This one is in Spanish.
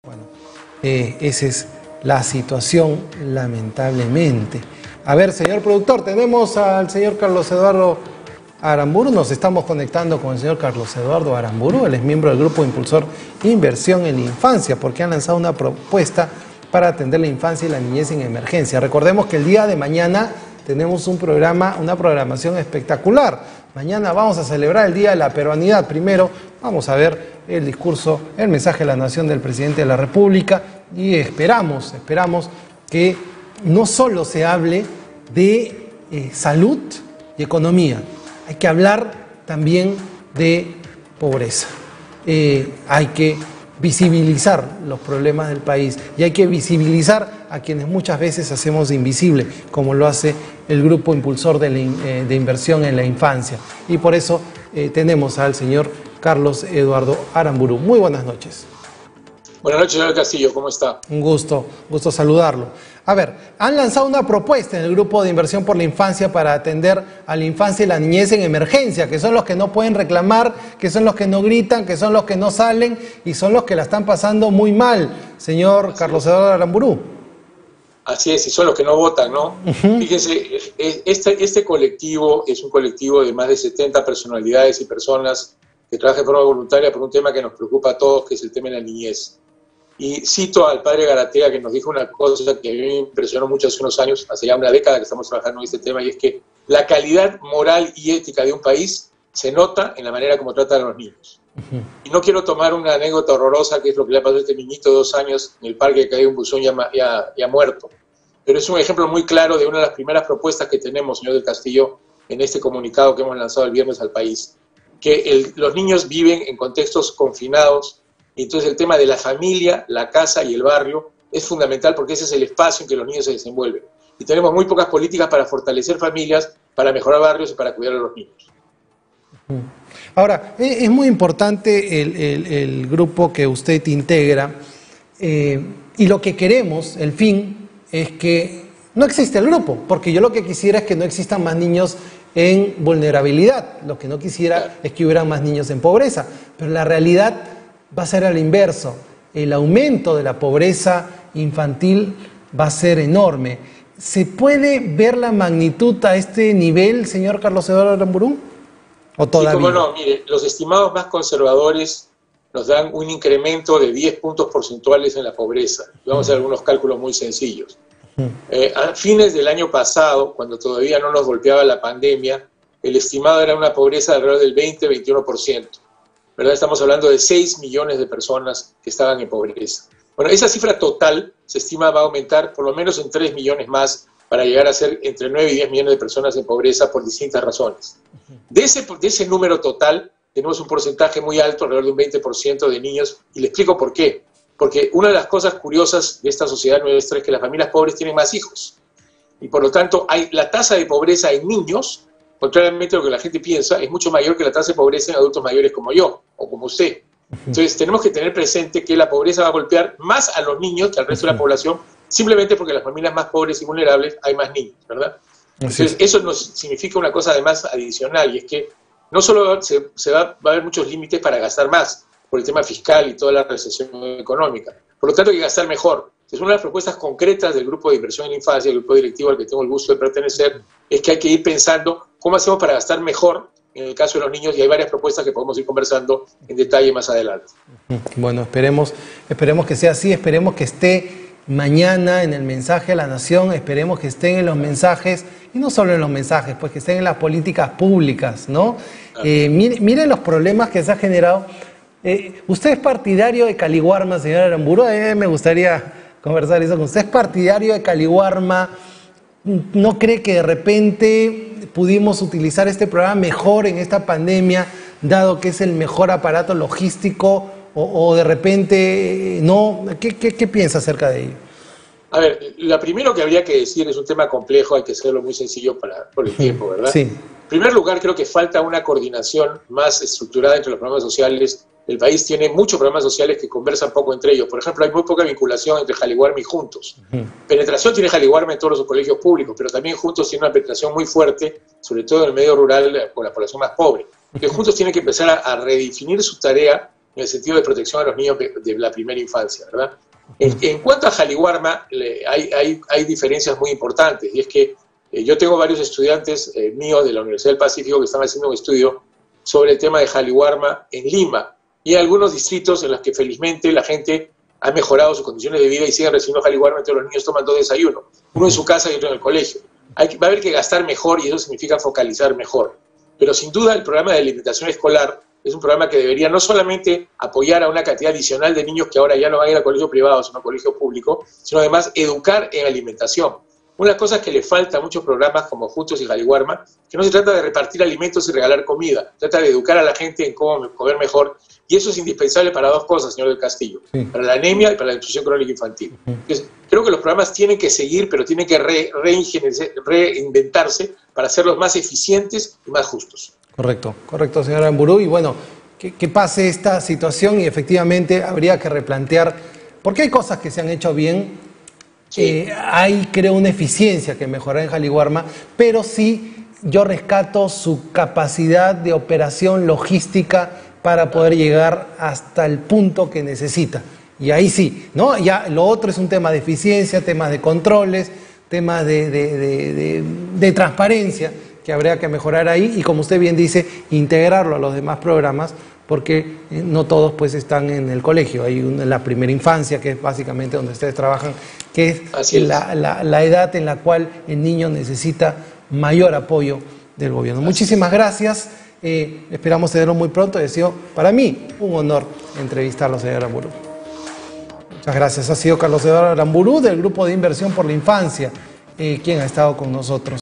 Bueno, esa es la situación, lamentablemente. A ver, señor productor, tenemos al señor Carlos Eduardo Aramburu. Nos estamos conectando con el señor Carlos Eduardo Aramburu. Él es miembro del Grupo Impulsor Inversión en la Infancia, porque han lanzado una propuesta para atender la infancia y la niñez en emergencia. Recordemos que el día de mañana tenemos un programa, una programación espectacular. Mañana vamos a celebrar el Día de la Peruanidad. Primero vamos a ver el discurso, el mensaje de la nación del presidente de la República, y esperamos que no solo se hable de salud y economía, hay que hablar también de pobreza. Hay que visibilizar los problemas del país y hay que visibilizar a quienes muchas veces hacemos invisible, como lo hace el Grupo Impulsor de Inversión en la Infancia. Y por eso tenemos al señor Carlos Eduardo Aramburu. Muy buenas noches. Buenas noches, señor Castillo, ¿cómo está? Un gusto saludarlo. A ver, han lanzado una propuesta en el Grupo de Inversión por la Infancia para atender a la infancia y la niñez en emergencia, que son los que no pueden reclamar, que son los que no gritan, que son los que no salen y son los que la están pasando muy mal, señor Carlos Eduardo Aramburu. Así es, y son los que no votan, ¿no? Fíjense, este colectivo es un colectivo de más de 70 personalidades y personas que trabajan de forma voluntaria por un tema que nos preocupa a todos, que es el tema de la niñez. Y cito al padre Garatea, que nos dijo una cosa que a mí me impresionó mucho hace unos años, hace ya una década que estamos trabajando en este tema, y es que la calidad moral y ética de un país se nota en la manera como trata a los niños. Y no quiero tomar una anécdota horrorosa, que es lo que le ha pasado a este niñito de 2 años en el parque, que cayó un buzón y ha muerto. Pero es un ejemplo muy claro de una de las primeras propuestas que tenemos, señor del Castillo, en este comunicado que hemos lanzado el viernes al país, que los niños viven en contextos confinados, y entonces el tema de la familia, la casa y el barrio es fundamental, porque ese es el espacio en que los niños se desenvuelven. Y tenemos muy pocas políticas para fortalecer familias, para mejorar barrios y para cuidar a los niños. Ahora, es muy importante el grupo que usted integra, y lo que queremos, el fin, es que no existe el grupo, porque yo lo que quisiera es que no existan más niños en vulnerabilidad, lo que no quisiera es que hubieran más niños en pobreza, pero la realidad va a ser al inverso. El aumento de la pobreza infantil va a ser enorme. ¿Se puede ver la magnitud a este nivel, señor Carlos Eduardo Aramburu? ¿O todavía? Y como no, mire, los estimados más conservadores nos dan un incremento de 10 puntos porcentuales en la pobreza. Vamos a hacer algunos cálculos muy sencillos. A fines del año pasado, cuando todavía no nos golpeaba la pandemia, el estimado era una pobreza de alrededor del 20-21%. ¿Verdad? Estamos hablando de 6 millones de personas que estaban en pobreza. Bueno, esa cifra total se estima va a aumentar por lo menos en 3 millones más, para llegar a ser entre 9 y 10 millones de personas en pobreza por distintas razones. De ese número total, tenemos un porcentaje muy alto, alrededor de un 20% de niños, y le explico por qué. Porque una de las cosas curiosas de esta sociedad nuestra es que las familias pobres tienen más hijos. Y por lo tanto, la tasa de pobreza en niños, contrariamente a lo que la gente piensa, es mucho mayor que la tasa de pobreza en adultos mayores como yo o como usted. Entonces, tenemos que tener presente que la pobreza va a golpear más a los niños que al resto de la población, simplemente porque en las familias más pobres y vulnerables hay más niños, ¿verdad? Entonces, eso nos significa una cosa además adicional, y es que no solo va a haber muchos límites para gastar más, por el tema fiscal y toda la recesión económica. Por lo tanto, hay que gastar mejor. Es una de las propuestas concretas del Grupo de Inversión en la Infancia, el grupo directivo al que tengo el gusto de pertenecer, es que hay que ir pensando cómo hacemos para gastar mejor en el caso de los niños, y hay varias propuestas que podemos ir conversando en detalle más adelante. Bueno, esperemos que sea así, esperemos que esté mañana en el mensaje a la nación, esperemos que estén en los mensajes, y no solo en los mensajes, pues que estén en las políticas públicas, ¿no? Miren los problemas que se ha generado. ¿Usted es partidario de Caliwarma, señor Aramburu? A mí me gustaría conversar eso con usted. ¿Es partidario de Caliwarma? ¿No cree que de repente pudimos utilizar este programa mejor en esta pandemia, dado que es el mejor aparato logístico, o de repente no? ¿Qué piensa acerca de ello? A ver, lo primero que habría que decir, es un tema complejo, hay que hacerlo muy sencillo por el tiempo, ¿verdad? Sí. En primer lugar, creo que falta una coordinación más estructurada entre los programas sociales. El país tiene muchos programas sociales que conversan poco entre ellos. Por ejemplo, hay muy poca vinculación entre Jaliwarma y Juntos. Penetración tiene Jaliwarma en todos los colegios públicos, pero también Juntos tiene una penetración muy fuerte, sobre todo en el medio rural, con la población más pobre. Entonces, Juntos tiene que empezar a redefinir su tarea en el sentido de protección a los niños de la primera infancia, ¿verdad? En cuanto a Jaliwarma, hay diferencias muy importantes, y es que yo tengo varios estudiantes míos de la Universidad del Pacífico que están haciendo un estudio sobre el tema de Jaliwarma en Lima, y hay algunos distritos en los que felizmente la gente ha mejorado sus condiciones de vida y siguen recibiendo Jaliwarma, entonces los niños toman 2 desayunos, uno en su casa y otro en el colegio. Va a haber que gastar mejor y eso significa focalizar mejor. Pero sin duda el programa de alimentación escolar es un programa que debería no solamente apoyar a una cantidad adicional de niños que ahora ya no van a ir a colegio privado, sino a colegio público, sino además educar en alimentación. Una cosa que le falta a muchos programas como Juntos y Jaliwarma, que no se trata de repartir alimentos y regalar comida, se trata de educar a la gente en cómo comer mejor, y eso es indispensable para 2 cosas, señor del Castillo, para la anemia y para la nutrición crónica infantil. Entonces, creo que los programas tienen que seguir, pero tienen que reinventarse para hacerlos más eficientes y más justos. Correcto, correcto, señor Aramburu. Y bueno, que pase esta situación y efectivamente habría que replantear, porque hay cosas que se han hecho bien. Sí. Hay, creo, una eficiencia que mejorar en Jaliwarma, pero sí yo rescato su capacidad de operación logística para poder llegar hasta el punto que necesita. Y ahí sí, ¿no? Ya lo otro es un tema de eficiencia, temas de controles, temas de transparencia que habría que mejorar ahí y, como usted bien dice, integrarlo a los demás programas, porque no todos pues están en el colegio. Hay la primera infancia, que es básicamente donde ustedes trabajan, que es la edad en la cual el niño necesita mayor apoyo del gobierno. Muchísimas gracias. Esperamos tenerlo muy pronto. Ha sido para mí un honor entrevistarlo, señor Aramburu. Muchas gracias. Ha sido Carlos Eduardo Aramburu, del Grupo de Inversión por la Infancia, quien ha estado con nosotros.